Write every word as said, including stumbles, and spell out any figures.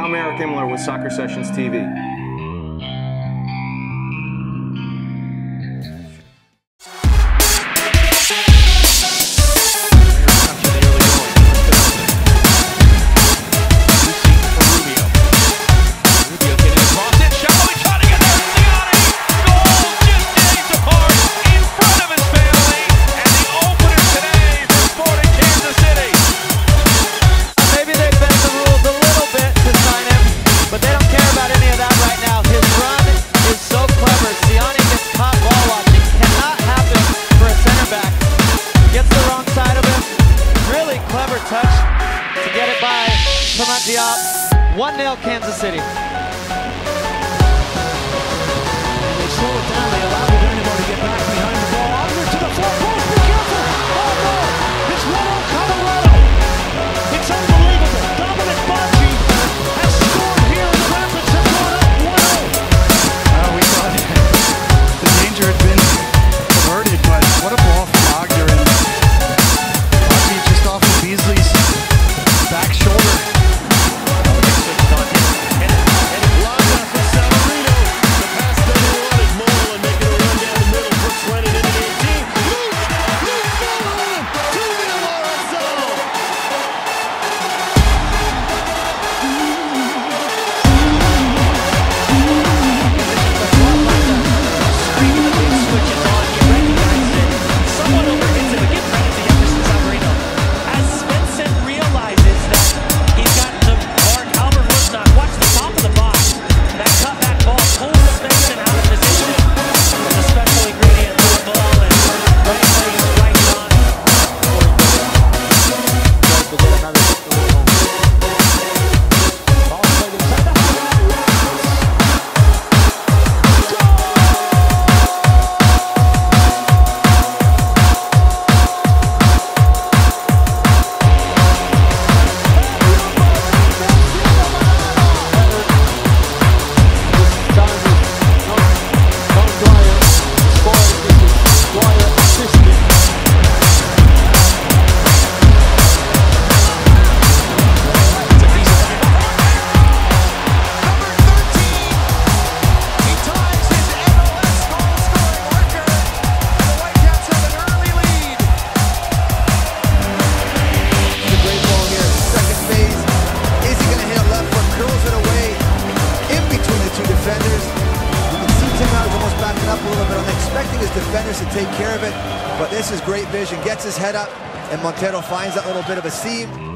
I'm Eric Imler with Soccer Sessions T V. one nil Kansas City. They slow it down. They allow Dynamo to get back behind the ball. Under to the far post. Be careful. Oh, no. It's one oh Colorado. It's unbelievable. Dominic Bocci has scored here. The Rapids have gone up one oh. Uh, we thought the danger had been averted, but what a ball from Ogden. Bocci just off of Beasley's back shoulder. His defenders to take care of it, but this is great vision. Gets his head up, and Montero finds that little bit of a seam.